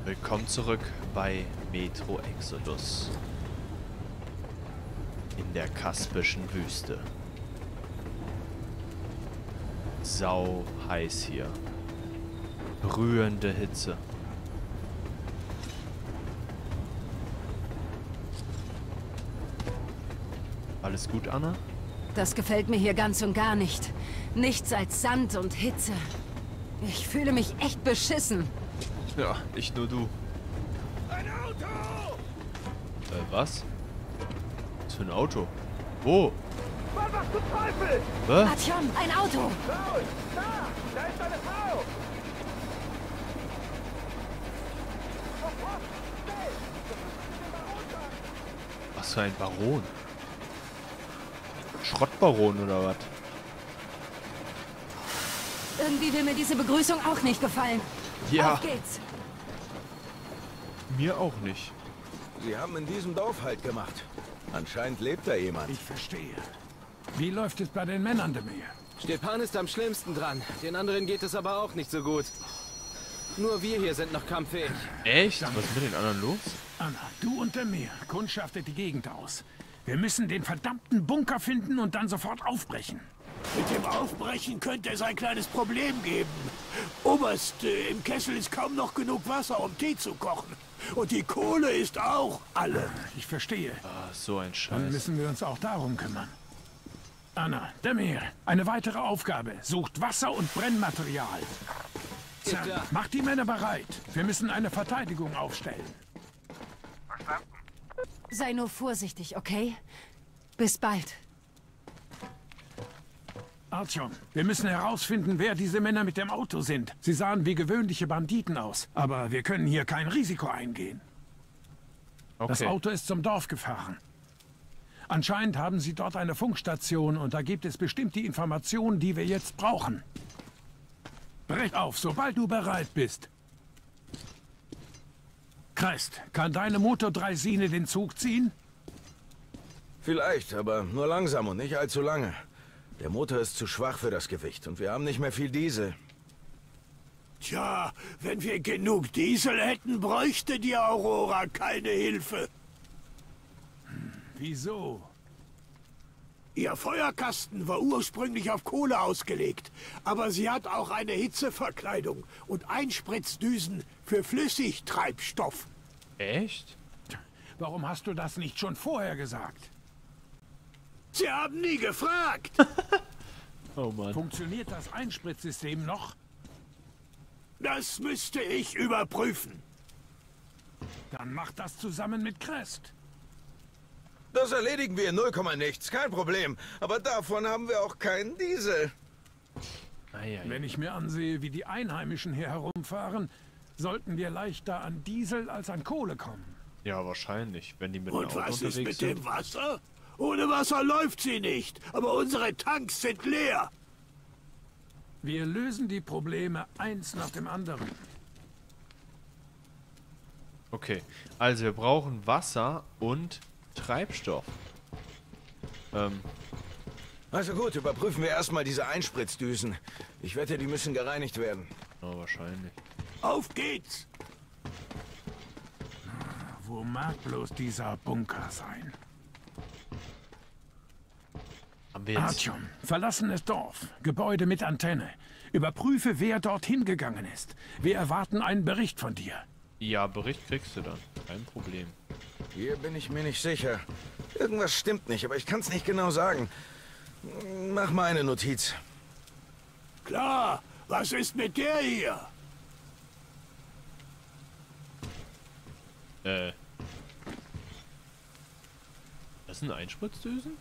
Willkommen zurück bei Metro Exodus. In der kaspischen Wüste. Sau heiß hier. Brühende Hitze. Alles gut, Anna? Das gefällt mir hier ganz und gar nicht. Nichts als Sand und Hitze. Ich fühle mich echt beschissen. Ja, nicht nur du. Ein Auto! Was? Was für ein Auto? Wo? Mann, was zum Teufel? Was? Artyom, ein Auto! Raus! Da ist eine Frau! Sofort! Schnell! Geh mal runter! Was für ein Baron? Schrottbaron oder was? Irgendwie will mir diese Begrüßung auch nicht gefallen. Ja. Auf geht's. Mir auch nicht. Sie haben in diesem Dorf Halt gemacht. Anscheinend lebt da jemand. Ich verstehe. Wie läuft es bei den Männern der Meer? Stepan ist am schlimmsten dran. Den anderen geht es aber auch nicht so gut. Nur wir hier sind noch kampffähig. Echt? Was ist mit den anderen los? Anna, du und der Meer kundschaftet die Gegend aus. Wir müssen den verdammten Bunker finden und dann sofort aufbrechen. Mit dem Aufbrechen könnte es ein kleines Problem geben. Oberst, im Kessel ist kaum noch genug Wasser, um Tee zu kochen. Und die Kohle ist auch alle. Ich verstehe. Ah, so ein Dann Scheiß. müssen wir uns auch darum kümmern. Anna, der Meer, eine weitere Aufgabe. Sucht Wasser und Brennmaterial. Geht Sam, klar. macht die Männer bereit. Wir müssen eine Verteidigung aufstellen. Sei nur vorsichtig, okay? Bis bald. Artyom, wir müssen herausfinden, wer diese Männer mit dem Auto sind. Sie sahen wie gewöhnliche Banditen aus. Aber wir können hier kein Risiko eingehen. Das Okay. Auto ist zum Dorf gefahren. Anscheinend haben sie dort eine Funkstation und da gibt es bestimmt die Informationen, die wir jetzt brauchen. Brech auf, sobald du bereit bist. Crest, kann deine Motordraisine den Zug ziehen? Vielleicht, aber nur langsam und nicht allzu lange. Der Motor ist zu schwach für das Gewicht und wir haben nicht mehr viel Diesel. Tja, wenn wir genug Diesel hätten, bräuchte die Aurora keine Hilfe. Wieso? Ihr Feuerkasten war ursprünglich auf Kohle ausgelegt, aber sie hat auch eine Hitzeverkleidung und Einspritzdüsen für Flüssigtreibstoff. Echt? Warum hast du das nicht schon vorher gesagt? Sie haben nie gefragt. Oh Mann. Funktioniert das Einspritzsystem noch? Das müsste ich überprüfen. Dann mach das zusammen mit Crest. Das erledigen wir in 0, nichts, kein Problem. Aber davon haben wir auch keinen Diesel. Wenn ich mir ansehe, wie die Einheimischen hier herumfahren, sollten wir leichter an Diesel als an Kohle kommen. Ja, wahrscheinlich, wenn die mit dem Und Auto was ist unterwegs mit sind. dem Wasser? Ohne Wasser läuft sie nicht, aber unsere Tanks sind leer. Wir lösen die Probleme eins nach dem anderen. Okay, also wir brauchen Wasser und Treibstoff. Also gut, überprüfen wir erstmal diese Einspritzdüsen. Ich wette, die müssen gereinigt werden. Oh, wahrscheinlich. Auf geht's. Wo mag bloß dieser Bunker sein? Haben wir jetzt... Artyom, verlassenes Dorf, Gebäude mit Antenne. Überprüfe, wer dorthin gegangen ist. Wir erwarten einen Bericht von dir. Ja, Bericht kriegst du dann. Kein Problem. Hier bin ich mir nicht sicher. Irgendwas stimmt nicht, aber ich kann es nicht genau sagen. Mach mal eine Notiz. Klar, was ist mit der hier? Das sind Einspritzdüsen?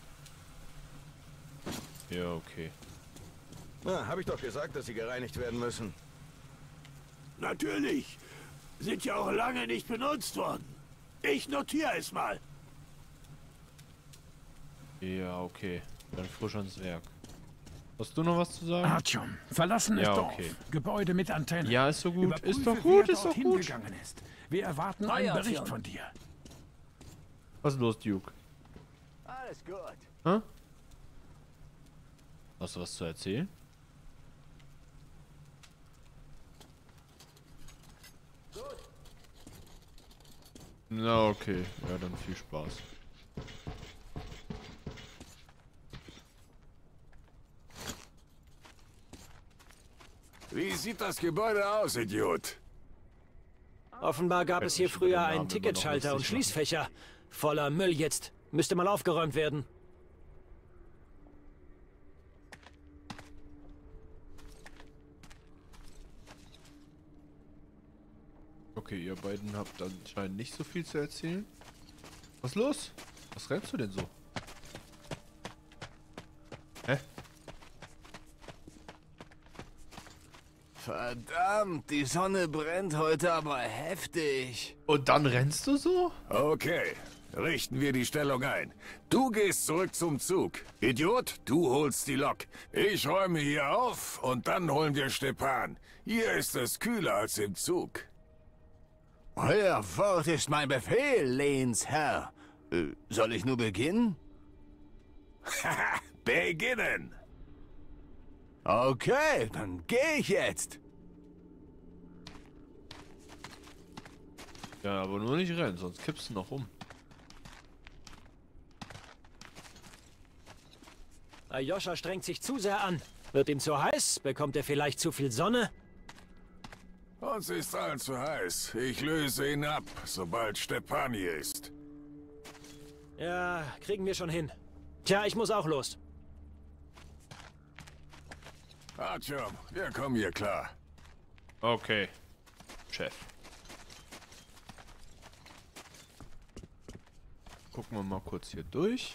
Ja, okay. Na, habe ich doch gesagt, dass sie gereinigt werden müssen. Natürlich. Sind ja auch lange nicht benutzt worden. Ich notiere es mal. Ja, okay. Dann frisch ans Werk. Hast du noch was zu sagen? Artyom, verlassenes Ja, Dorf, okay. Gebäude mit Antenne. Ja, ist so gut. Überprüfe, Ist doch gut, wer ist doch dorthin gut. gegangen ist. Wir erwarten einen Bericht von dir. Was ist los, Duke? Alles gut. Hä? Hast du was zu erzählen? Gut, Na okay, ja dann viel Spaß. Wie sieht das Gebäude aus, Idiot? Offenbar gab es hier Hätte ich über den früher Namen einen immer Ticketschalter noch und lustig machen. Schließfächer. Voller Müll jetzt. Müsste mal aufgeräumt werden. Okay, ihr beiden habt anscheinend nicht so viel zu erzählen. Was ist los? Was rennst du denn so? Hä? Verdammt, die Sonne brennt heute aber heftig. Und dann rennst du so? Okay, richten wir die Stellung ein. Du gehst zurück zum Zug. Idiot, du holst die Lok. Ich räume hier auf und dann holen wir Stepan. Hier ist es kühler als im Zug. Euer Wort ist mein Befehl, Lehnsherr. Soll ich nur beginnen? Haha, beginnen! Okay, dann gehe ich jetzt. Ja, aber nur nicht rennen, sonst kippst du noch um. Aljoscha strengt sich zu sehr an. Wird ihm zu heiß? Bekommt er vielleicht zu viel Sonne? Uns ist allen zu heiß. Ich löse ihn ab, sobald Stepan hier ist. Ja, kriegen wir schon hin. Tja, ich muss auch los. Artyom, wir kommen hier klar. Okay, Chef. Gucken wir mal kurz hier durch.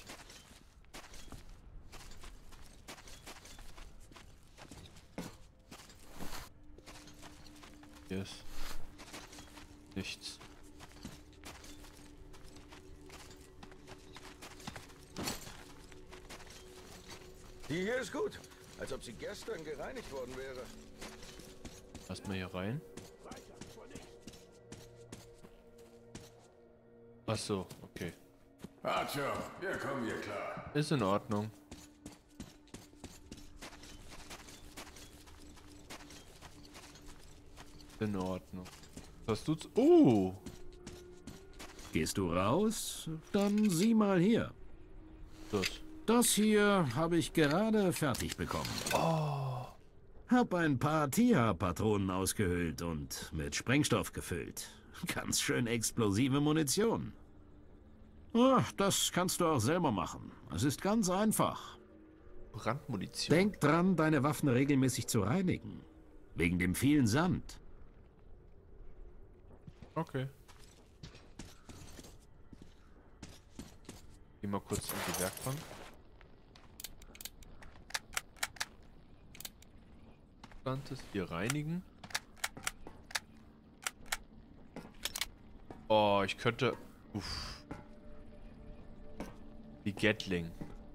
Hier ist nichts. Die hier ist gut. Als ob sie gestern gereinigt worden wäre. Lass mal hier rein. Ach so, okay. Artyom, wir kommen hier klar. Ist in Ordnung. In Ordnung. Was tut's? Gehst du raus? Dann sieh mal hier. Das. Das hier habe ich gerade fertig bekommen. Oh. Hab ein paar Tia-Patronen ausgehöhlt und mit Sprengstoff gefüllt. Ganz schön explosive Munition. Ach, das kannst du auch selber machen. Es ist ganz einfach. Brandmunition. Denk dran, deine Waffen regelmäßig zu reinigen. Wegen dem vielen Sand. Okay. Geh mal kurz in die Werkbank. Hier reinigen. Oh, ich könnte... Uff. Die Gatling.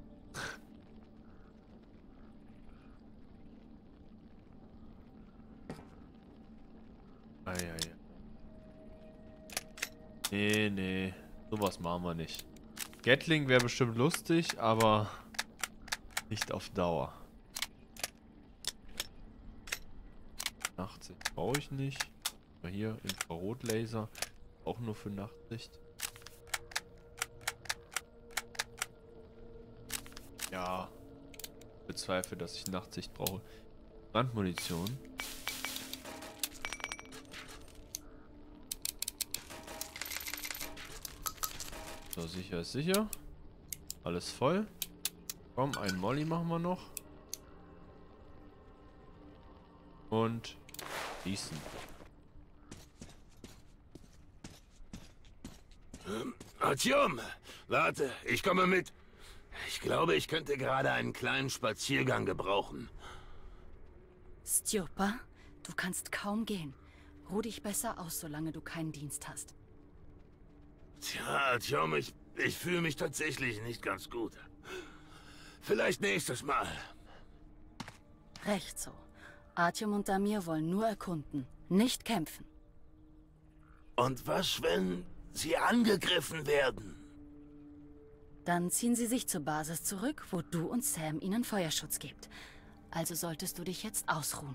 Eieiei. Nee. Sowas machen wir nicht. Gatling wäre bestimmt lustig, aber nicht auf Dauer. Nachtsicht brauche ich nicht. Mal hier Infrarotlaser. Auch nur für Nachtsicht. Ja. Bezweifle, dass ich Nachtsicht brauche. Brandmunition. So, sicher ist sicher. Alles voll. Komm, einen Molly machen wir noch. Und schießen. Artyom, warte, ich komme mit. Ich glaube, ich könnte gerade einen kleinen Spaziergang gebrauchen. Stjopa, du kannst kaum gehen. Ruh dich besser aus, solange du keinen Dienst hast. Tja, Artyom, ich fühle mich tatsächlich nicht ganz gut. Vielleicht nächstes Mal. Recht so. Artyom und Damir wollen nur erkunden, nicht kämpfen. Und was, wenn sie angegriffen werden? Dann ziehen sie sich zur Basis zurück, wo du und Sam ihnen Feuerschutz gebt. Also solltest du dich jetzt ausruhen.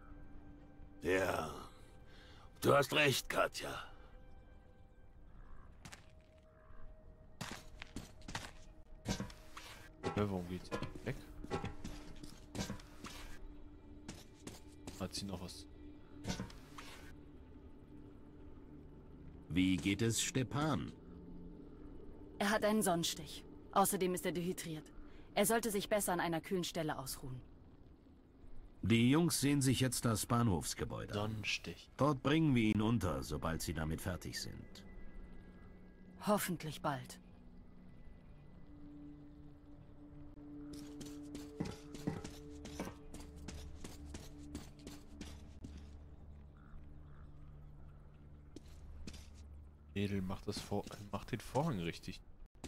Ja, du hast recht, Katja. Warum geht's weg? Hat sie noch was? Wie geht es Stepan? Er hat einen Sonnenstich. Außerdem ist er dehydriert. Er sollte sich besser an einer kühlen Stelle ausruhen. Die Jungs sehen sich jetzt das Bahnhofsgebäude an. Sonnenstich. Dort bringen wir ihn unter, sobald sie damit fertig sind. Hoffentlich bald. Edel macht den Vorhang richtig.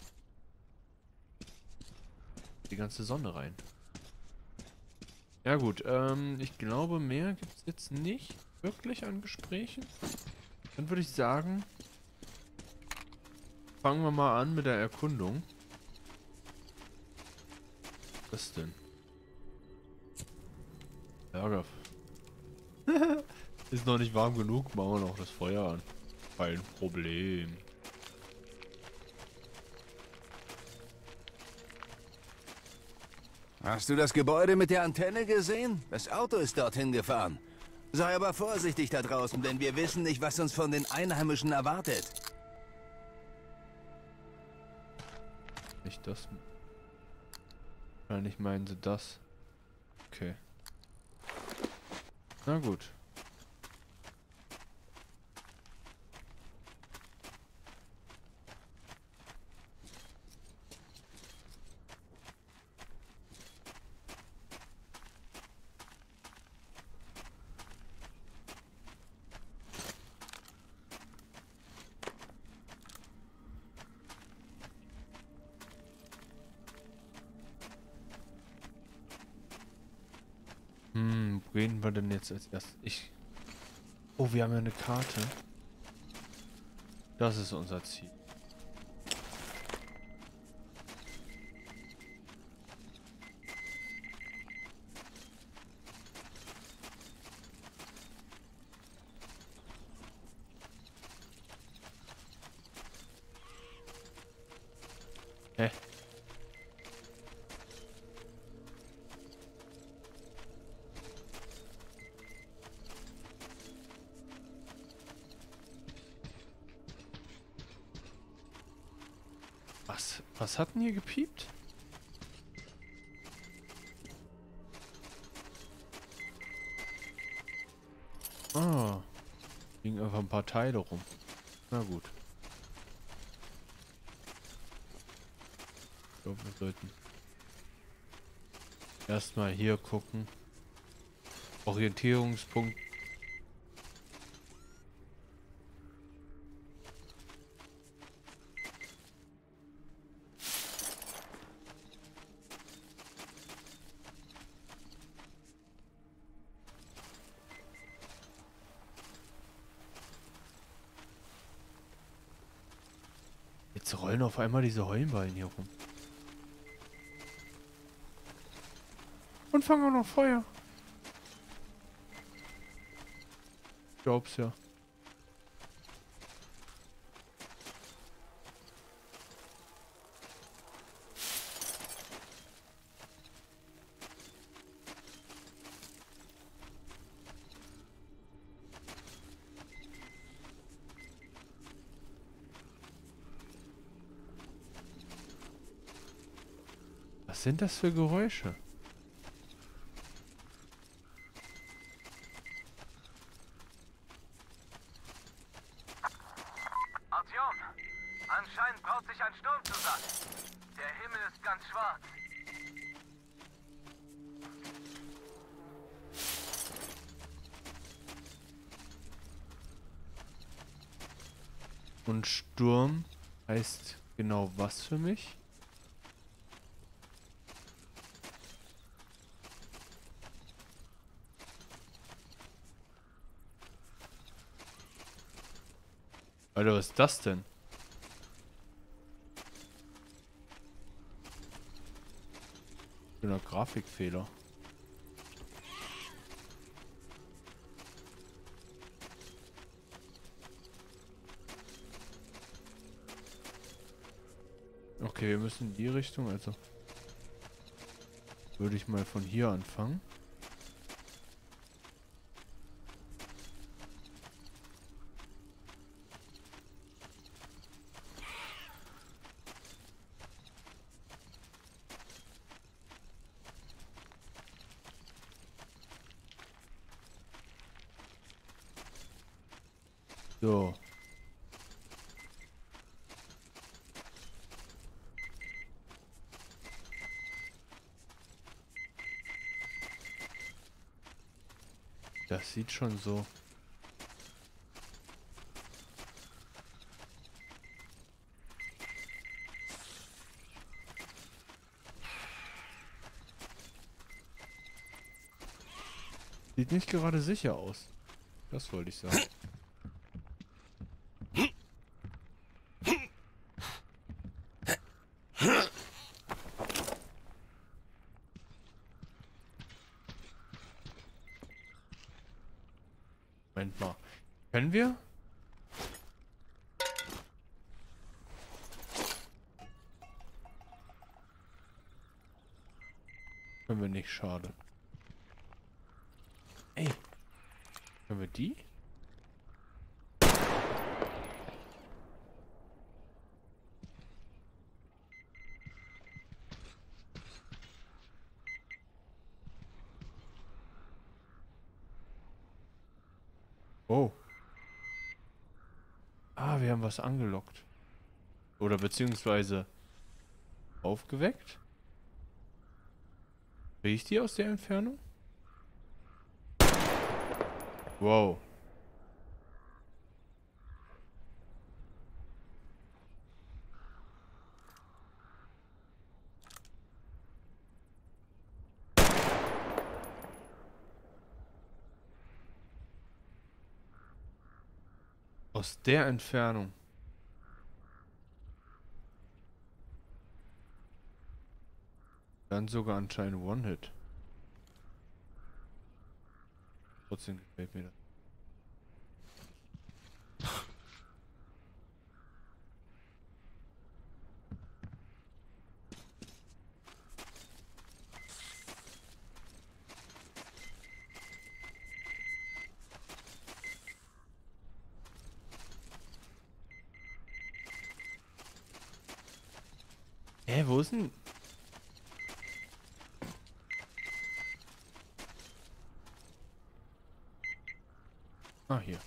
Die ganze Sonne rein. Ja gut, ich glaube, mehr gibt es jetzt nicht wirklich an Gesprächen. Dann würde ich sagen, fangen wir mal an mit der Erkundung. Was denn? Ärger. Ist noch nicht warm genug, machen wir noch das Feuer an. Kein Problem. Hast du das Gebäude mit der Antenne gesehen? Das Auto ist dorthin gefahren. Sei aber vorsichtig da draußen, denn wir wissen nicht, was uns von den Einheimischen erwartet. Nicht das. Wahrscheinlich meinen sie das. Okay. Na gut. Wo gehen wir denn jetzt als erstes? Oh, wir haben ja eine Karte. Das ist unser Ziel. Hä? Was hat denn hier gepiept? Ah. Liegen einfach ein paar Teile rum. Na gut. Ich glaube, wir sollten erstmal hier gucken. Orientierungspunkt. Jetzt rollen auf einmal diese Heulenballen hier rum. Und fangen auch noch Feuer. Ich glaub's ja. Was sind das für Geräusche? Artyom, anscheinend braut sich ein Sturm zusammen. Der Himmel ist ganz schwarz. Und Sturm heißt genau was für mich? Alter, was ist das denn? Schöner Grafikfehler. Okay, wir müssen in die Richtung, also. Würde ich mal von hier anfangen. So. Das sieht schon so. Sieht nicht gerade sicher aus. Das wollte ich sagen. Moment mal. Können wir? Können wir nicht, schade. Ey. Können wir die? Oh. Ah, wir haben was angelockt. Oder beziehungsweise aufgeweckt. Sehe ich die aus der Entfernung? Wow. Aus der Entfernung. Dann sogar anscheinend One-Hit. Trotzdem gefällt mir das. Wo ist denn... Ah, hier.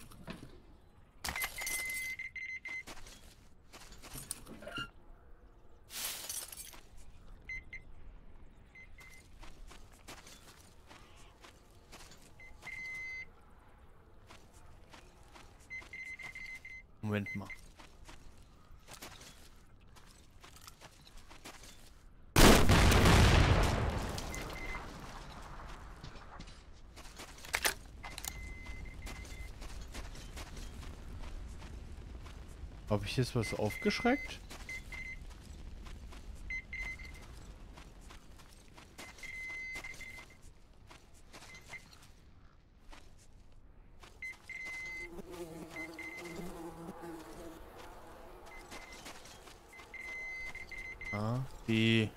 Moment mal. Habe ich jetzt was aufgeschreckt? Ah, die...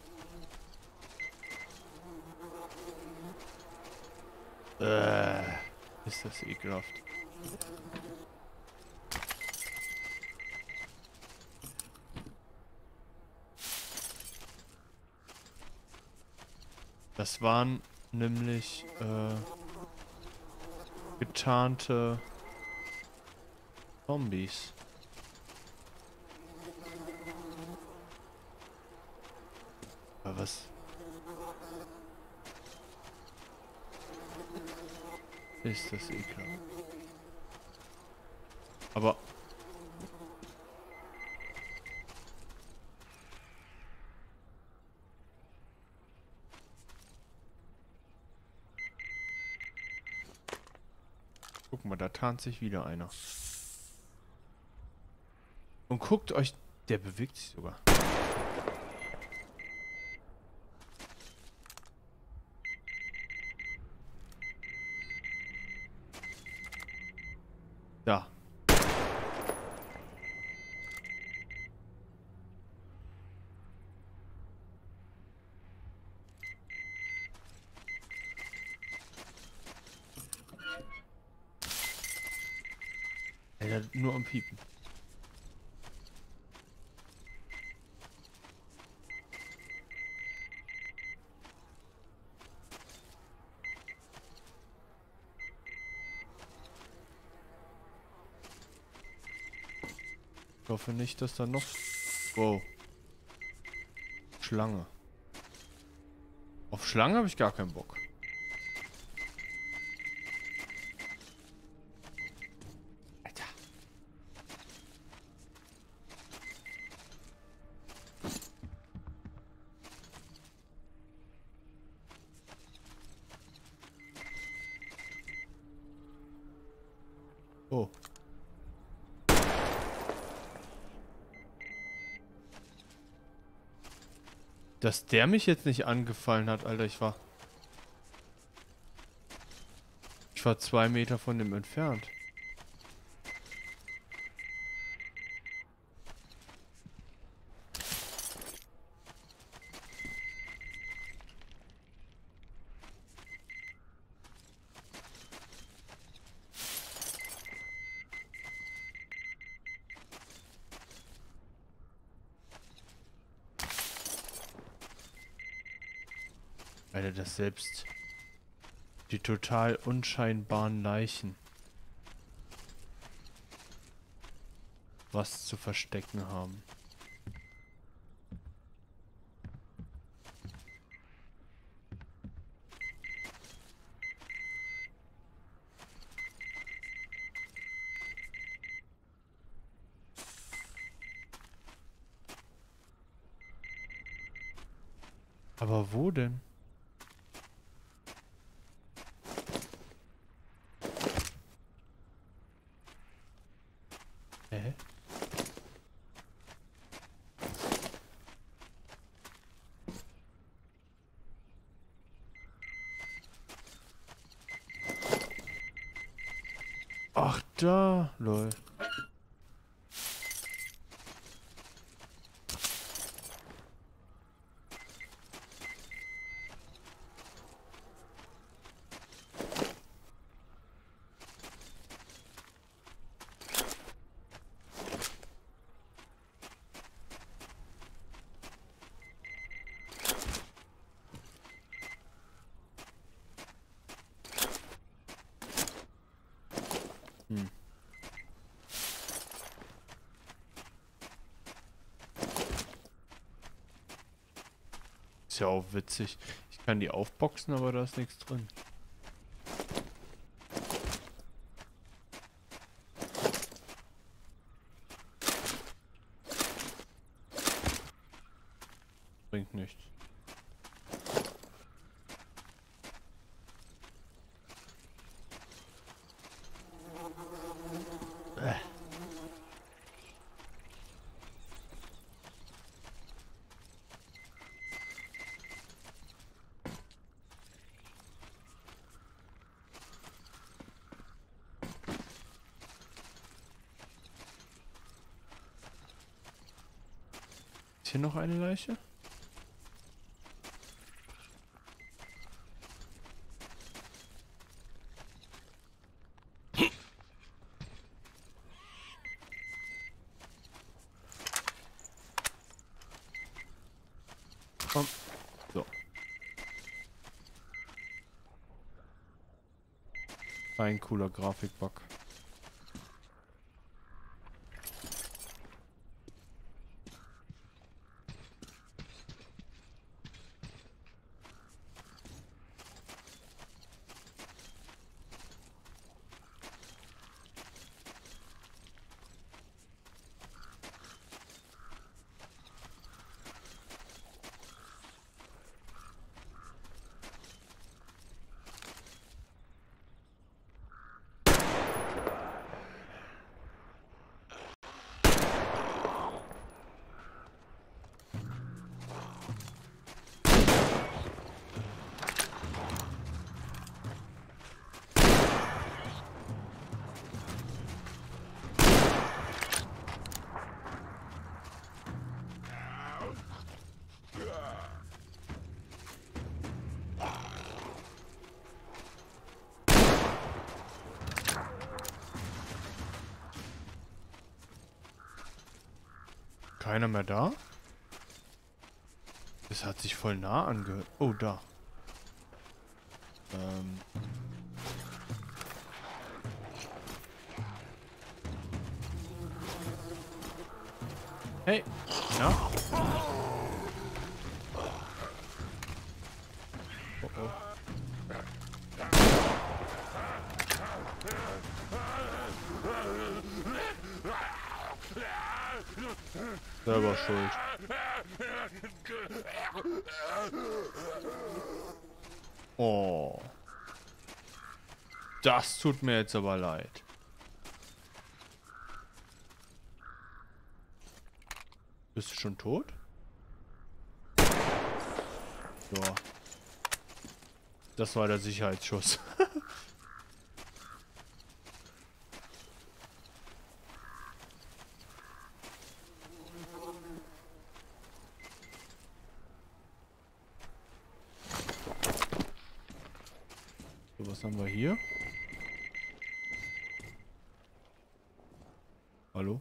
Ist das ekelhaft. Das waren nämlich getarnte Zombies. Aber was? Ist das ekelhaft. Aber... Guck mal, da tarnt sich wieder einer. Und guckt euch... Der bewegt sich sogar. Da. Alter, nur am Piepen. Ich hoffe nicht, dass da noch... Wow. Schlange. Auf Schlange habe ich gar keinen Bock. Alter. Oh. Dass der mich jetzt nicht angefallen hat, Alter, ich war 2 Meter von dem entfernt. Alter, dass selbst die total unscheinbaren Leichen was zu verstecken haben. Aber wo denn? Hä? Ach da, lol. Ist ja auch witzig. Ich kann die aufboxen, aber da ist nichts drin. Bringt nichts. Ist hier noch eine Leiche? Komm. So. Ein cooler Grafikbug. Keiner mehr da? Es hat sich voll nah angehört. Oh, da. Hey. Ja. Oh oh. Selber schuld. Oh. Das tut mir jetzt aber leid. Bist du schon tot? So. Das war der Sicherheitsschuss. So, was haben wir hier? Hallo?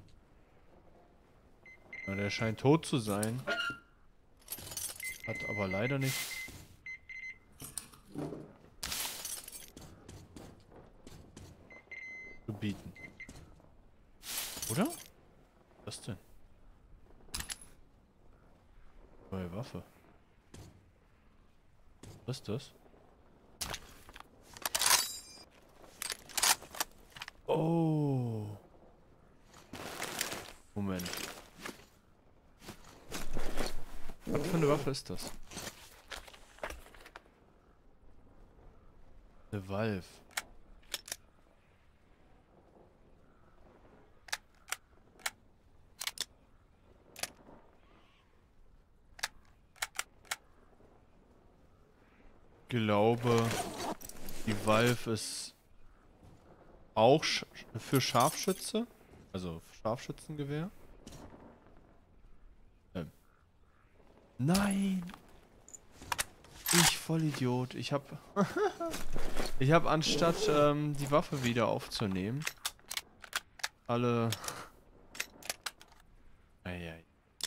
Na, der scheint tot zu sein. Hat aber leider nichts zu bieten. Oder? Was denn? Neue Waffe. Was ist das? Oh. Moment. Was für eine Waffe ist das? Eine Valve. Ich glaube, die Valve ist auch für Scharfschütze, also Scharfschützengewehr. Nein! Ich Vollidiot. Ich habe anstatt die Waffe wieder aufzunehmen, alle... Eieiei.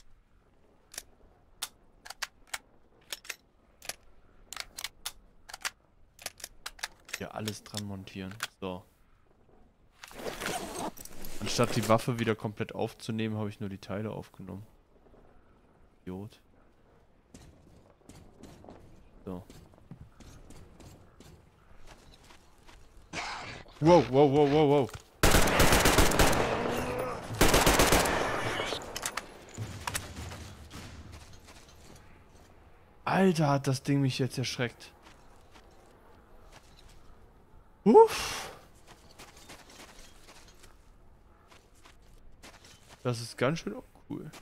Hier alles dran montieren. So. Anstatt die Waffe wieder komplett aufzunehmen, habe ich nur die Teile aufgenommen. Idiot. So. Wow, wow, wow, wow, wow. Alter, hat das Ding mich jetzt erschreckt. Uff. Das ist ganz schön cool.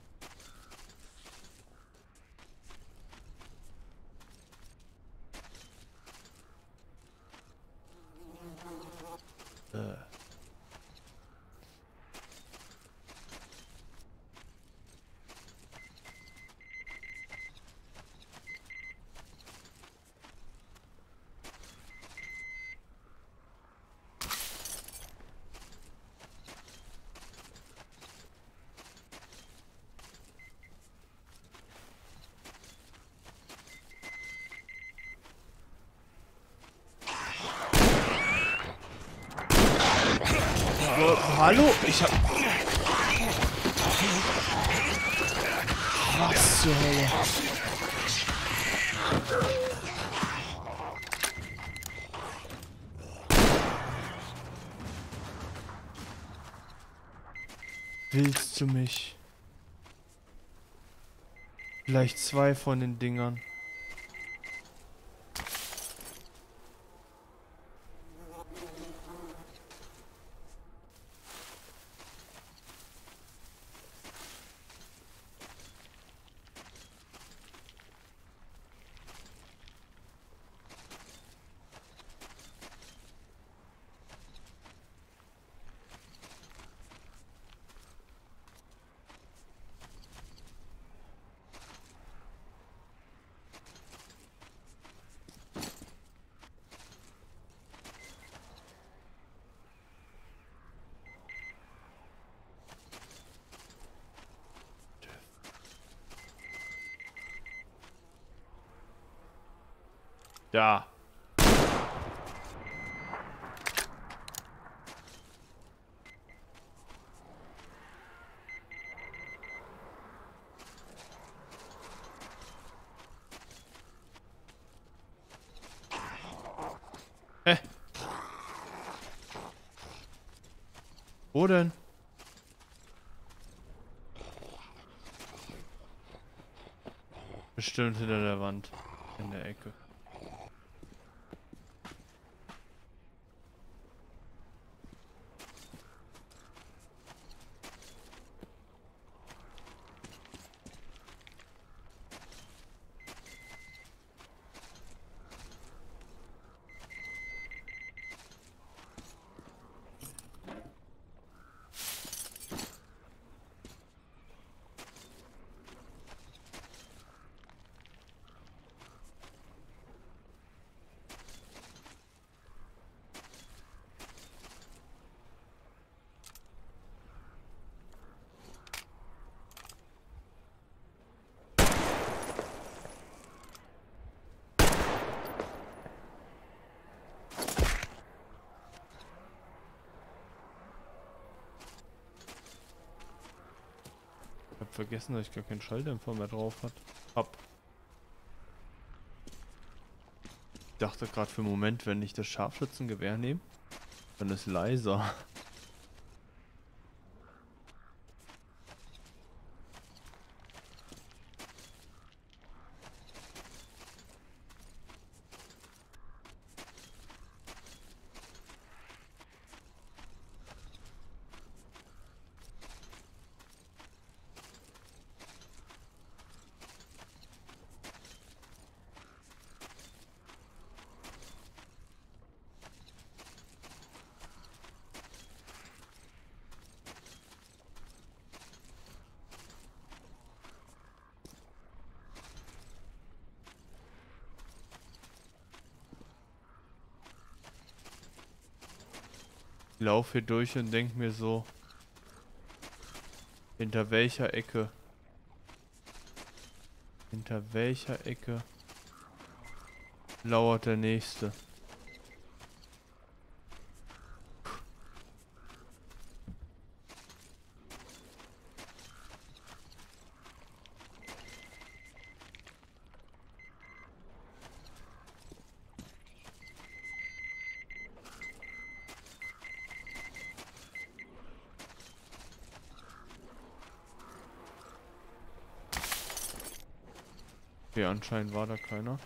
Hallo? Ich hab... Was zur Hölle? Willst du mich? Vielleicht zwei von den Dingern. Ja. Wo denn? Bestimmt hinter der Wand. In der Ecke. Ich hab vergessen, dass ich gar keinen Schalldämpfer mehr drauf hab. Ich dachte gerade für einen Moment, wenn ich das Scharfschützengewehr nehme, dann ist leiser. Ich laufe hier durch und denke mir so, hinter welcher Ecke lauert der nächste? Okay, anscheinend war da keiner.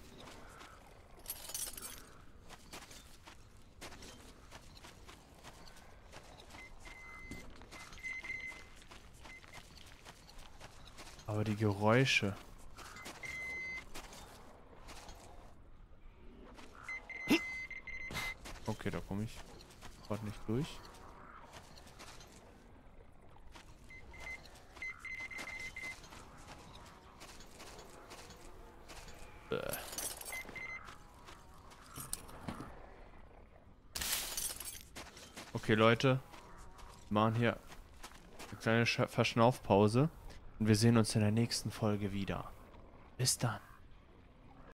Aber die Geräusche. Okay, da komme ich gerade nicht durch. Okay, Leute. Wir machen hier eine kleine Verschnaufpause. Und wir sehen uns in der nächsten Folge wieder. Bis dann.